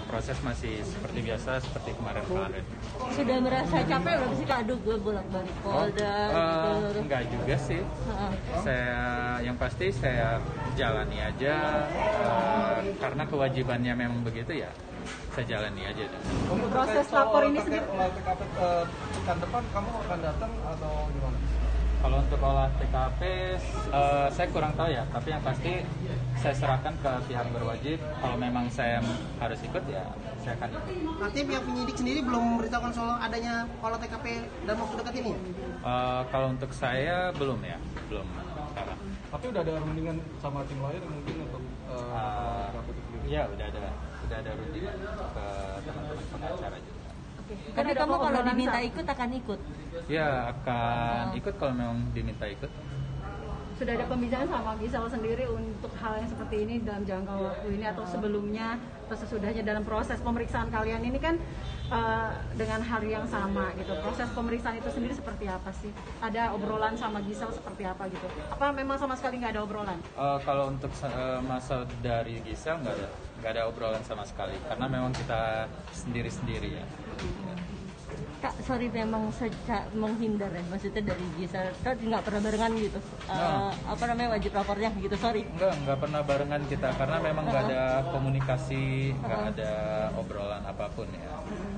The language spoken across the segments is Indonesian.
proses masih seperti biasa, seperti kemarin-kemarin. Sudah merasa capek belum sih Kak? Aduh, gue bolak-balik Polda gitu. Enggak juga sih. Yang pasti saya jalani aja, karena kewajibannya memang begitu ya. Saya jalani aja deh. Untuk proses lapor ini sendiri, olah TKP pekan depan kamu akan datang atau gimana? Kalau untuk olah TKP, saya kurang tahu ya. Tapi yang pasti saya serahkan ke pihak berwajib. Kalau memang saya harus ikut ya saya akan ikut. Artinya pihak penyidik sendiri belum memberitahukan soal adanya olah TKP dalam waktu dekat ini? Kalau untuk saya belum ya, belum. Tapi udah ada rundingan sama tim lawyer mungkin untuk TKP itu sendiri? Iya, udah ada rundingan ke teman-teman pengacara juga. Tapi kamu kalau diminta ikut akan ikut? Ya, akan ikut kalau memang diminta ikut. Sudah ada pembicaraan sama Gisel sendiri untuk hal yang seperti ini dalam jangka waktu ini atau sebelumnya atau sesudahnya dalam proses pemeriksaan kalian ini kan dengan hari yang sama gitu. Proses pemeriksaan itu sendiri seperti apa sih? Ada obrolan sama Gisel seperti apa gitu? Apa memang sama sekali nggak ada obrolan? Kalau untuk masa dari Gisel nggak ada obrolan sama sekali karena memang kita sendiri-sendiri ya. Kak, sorry memang menghindar ya, maksudnya dari Gisel, kan nggak pernah barengan gitu, apa namanya wajib lapornya gitu, sorry. Nggak pernah barengan kita, karena memang nggak ada komunikasi, nggak ada obrolan apapun ya.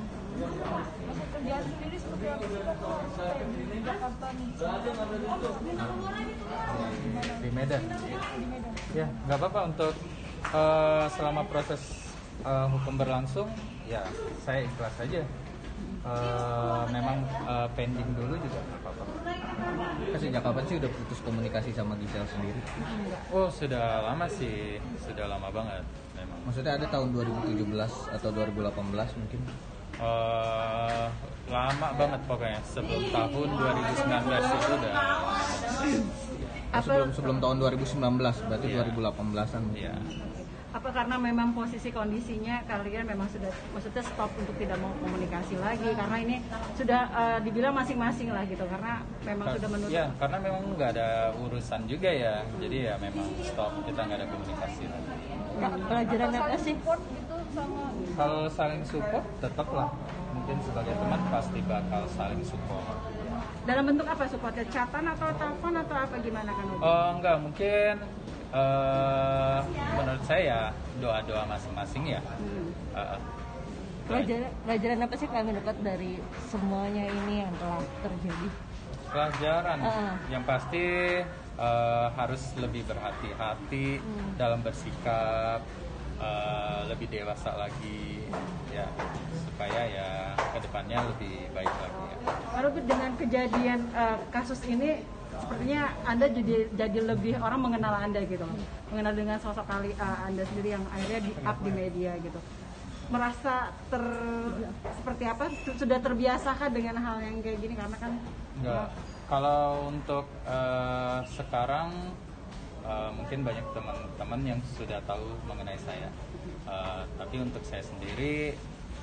Di Medan? Ya, nggak apa-apa untuk selama proses hukum berlangsung, ya saya ikhlas aja. Memang pending dulu juga nggak apa-apa. Sejak kapan sih udah putus komunikasi sama Gisel sendiri? Oh, sudah lama sih, sudah lama banget memang. Maksudnya ada tahun 2017 atau 2018 mungkin? Lama banget pokoknya, sebelum tahun 2019 itu udah sebelum tahun 2019, berarti 2018-an. Iya. Apa karena memang posisi kondisinya kalian memang sudah maksudnya stop untuk tidak mau komunikasi lagi karena ini sudah dibilang masing-masing lah gitu karena memang sudah menutup. Ya, karena memang nggak ada urusan juga ya, jadi ya memang stop, kita nggak ada komunikasi lagi. Kak, pelajaran apa sih? Kalau saling support tetaplah, mungkin sebagai teman pasti bakal saling support. Dalam bentuk apa supportnya? Chatan atau telepon atau apa gimana kan? Enggak, mungkin menurut saya doa-doa masing-masing ya. Pelajaran apa sih kalian dapat dari semuanya ini yang telah terjadi? Pelajaran yang pasti harus lebih berhati-hati dalam bersikap, lebih dewasa lagi ya, supaya ya kedepannya lebih baik lagi ya. Lalu dengan kejadian kasus ini sepertinya Anda jadi lebih orang mengenal Anda gitu, mengenal dengan sosok Anda sendiri yang akhirnya di-up di media gitu. Merasa seperti apa? Sudah terbiasakah dengan hal yang kayak gini karena kan? Enggak. Kalau untuk sekarang mungkin banyak teman-teman yang sudah tahu mengenai saya. Tapi untuk saya sendiri,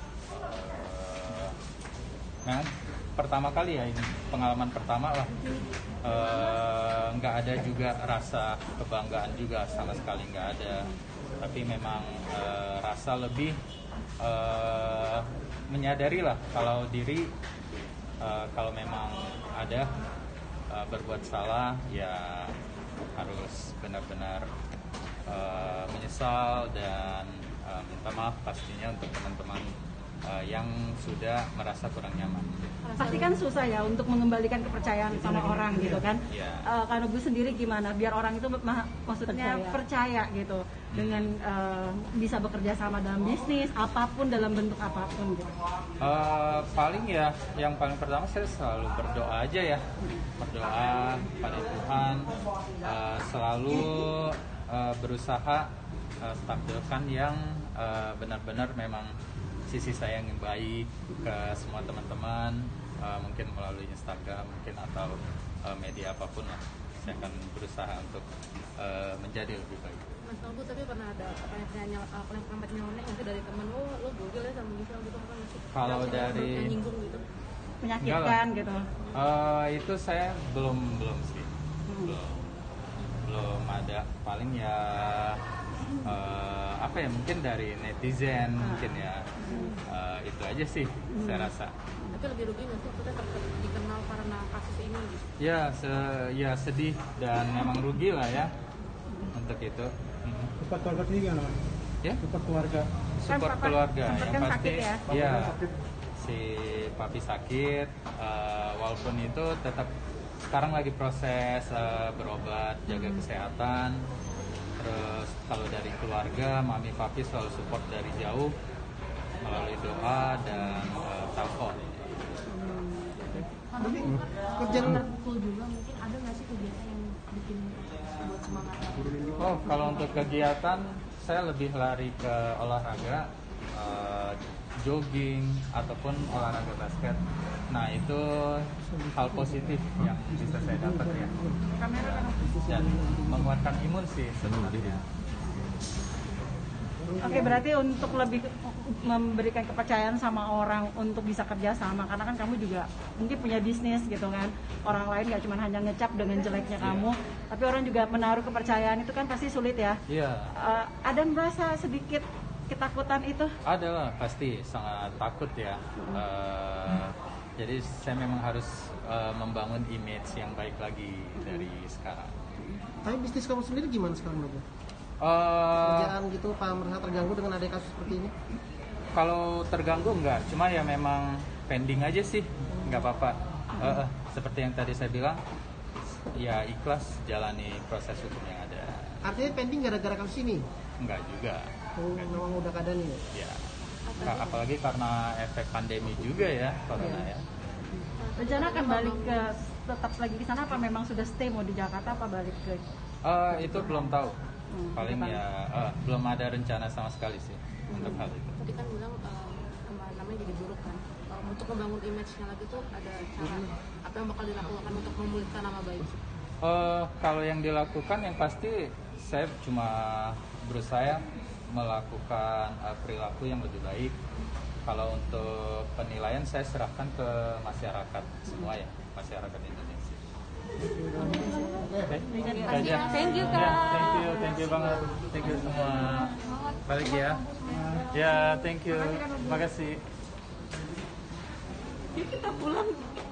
pertama kali ya ini pengalaman pertama lah. Nggak ada juga rasa kebanggaan juga, sama sekali nggak ada. Tapi memang rasa lebih menyadari lah kalau diri kalau memang ada berbuat salah ya harus benar-benar menyesal dan minta maaf pastinya untuk teman-teman yang sudah merasa kurang nyaman. Pasti kan susah ya untuk mengembalikan kepercayaan sama orang gitu kan. Kalau gue sendiri gimana biar orang itu maksudnya percaya gitu dengan bisa bekerja sama dalam bisnis apapun, dalam bentuk apapun gitu. Paling ya yang paling pertama saya selalu berdoa aja ya, berdoa pada Tuhan, selalu berusaha tampilkan yang benar-benar memang sisi saya yang baik ke semua teman-teman, mungkin melalui Instagram mungkin atau media apapun lah. Saya akan berusaha untuk menjadi lebih baik. Mas Nobu tapi pernah ada pernah nyelonek nanti dari temen lo google ya sama Gisel gitu kan? Kalau dari nyinggung gitu menyakitkan gitu. Itu saya belum sih. Belum ada, paling ya apa ya, mungkin dari netizen mungkin ya. Itu aja sih saya rasa. Tapi lebih rugi nggak sih kita tetap dikenal karena kasus ini gitu? Ya sedih dan memang rugi lah ya untuk itu. Support keluarga sendiri gimana, Mas? Ya, Support keluarga. support Papa keluarga sempet yang kan pasti sakit ya? ya si papi sakit, walaupun itu tetap sekarang lagi proses berobat, jaga kesehatan. Terus kalau dari keluarga, mami papi selalu support dari jauh melalui doa dan telepon. Tapi kerjaan Terpukul juga mungkin ada nggak sih kegiatan yang bikin buat semangat? Oh, kalau untuk kegiatan saya lebih lari ke olahraga, jogging ataupun olahraga basket. Nah itu hal positif yang bisa saya dapat ya. Dan menguatkan imun sih sebenarnya. Oke, berarti untuk lebih memberikan kepercayaan sama orang untuk bisa kerja sama, karena kan kamu juga mungkin punya bisnis gitu kan. Orang lain nggak cuma hanya ngecap dengan jeleknya kamu, tapi orang juga menaruh kepercayaan, itu kan pasti sulit ya. Iya. Ada merasa sedikit ketakutan itu? Ada lah, pasti sangat takut ya. Jadi saya memang harus membangun image yang baik lagi dari sekarang. Tapi bisnis kamu sendiri gimana sekarang, Bro? Eh, Kerjaan gitu, Pak, merasa terganggu dengan ada kasus seperti ini? Kalau terganggu enggak, cuma ya memang pending aja sih, nggak apa-apa. Seperti yang tadi saya bilang, ya ikhlas jalani proses hukum yang ada. Artinya pending gara-gara kasus ini? Enggak juga. Oh, memang udah keadaan ini. Ya. Apalagi karena efek pandemi juga ya, corona ya. Rencana akan balik ke tetap lagi di sana, apa memang sudah stay mau di Jakarta, apa balik ke? Itu belum tahu. Paling ya belum ada rencana sama sekali sih untuk hal itu. Tadi kan bilang namanya jadi buruk kan. Untuk membangun image-nya lagi tuh ada cara apa yang bakal dilakukan untuk memulihkan nama baik? Kalau yang dilakukan yang pasti saya cuma berusaha melakukan perilaku yang lebih baik. Kalau untuk penilaian saya serahkan ke masyarakat semua ya, masyarakat Indonesia. Thank you, Kak. Thank you banget, thank you semua. Balik ya. Ya, thank you. Makasih. Kita pulang.